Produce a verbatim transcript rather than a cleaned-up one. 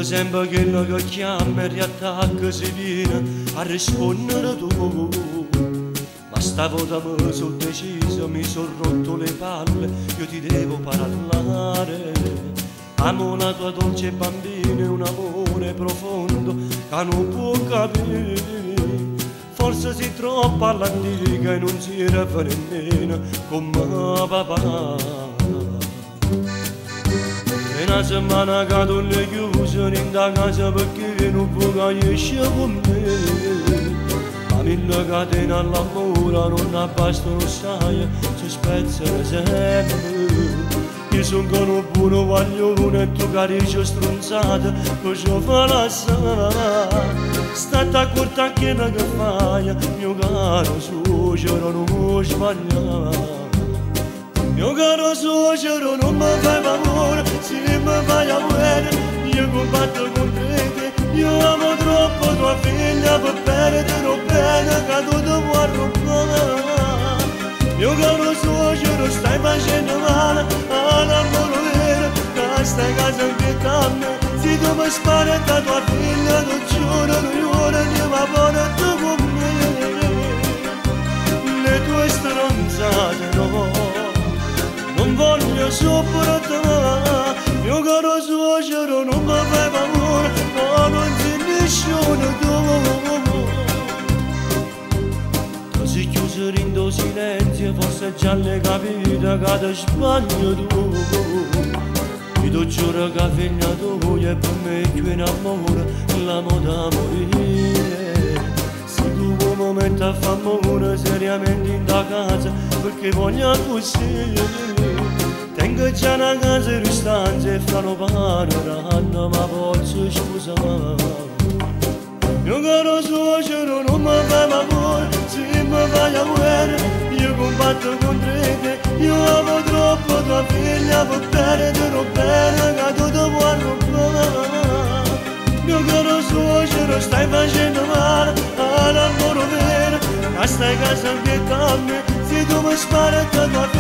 sembra che quello che chiama e riattacca si viene a rispondere tu. Ma stavolta mi sono deciso, mi sono rotto le palle, io ti devo parlare. Amo la tua dolce bambina, un amore profondo che non può capire. Forse sei troppo all'antica e non si rifà nemmeno come papà. E una settimana che tu le chiuso in da casa perché non puoi esce con me. Ma mille catene all'amore non bastano, sai, si spezzano sempre. Io sono con un buono guaglione e tu carici stronzata, cosa fa la sa? State accorta a che che fai, mio caro suocero non può sbagliare. Mio caro suocero non mi fai favore, se mi fai amore, io combatto con te. Io amo troppo tua figlia per perdere bene che tu ti vuoi rubare. Mio caro suocero stai facendo male all'amore vero, che stai casa anche da me. Se tu mi spari da tua figlia, non giuro, non giuro, andiamo a buona tu con me. Le tue stronzate no, non voglio sopportare. Mio caro suocero non mi fai favore, ma non sei nessuno tu. Tu sei chiuso in tuo silenzio, forse già l'hai capito che ti sbaglio tu. Io ti giuro che figlia tua è per me più in amore, l'amo da morire. Se tu un momento a fa amore seriamente in da casa, perché voglio così. Tengo già una casa in stanza e fra lo panorama, ma posso scusare. Mio caro suocero non mi fai favore, se mi fai amore, io combatto contro te. Io amo troppo tua figlia per perdere bene che tu ti vuoi rubare. Mio caro suocero stai facendo male all'amore vero, che stai casa anche da me. Se tu mi spari da tua figlia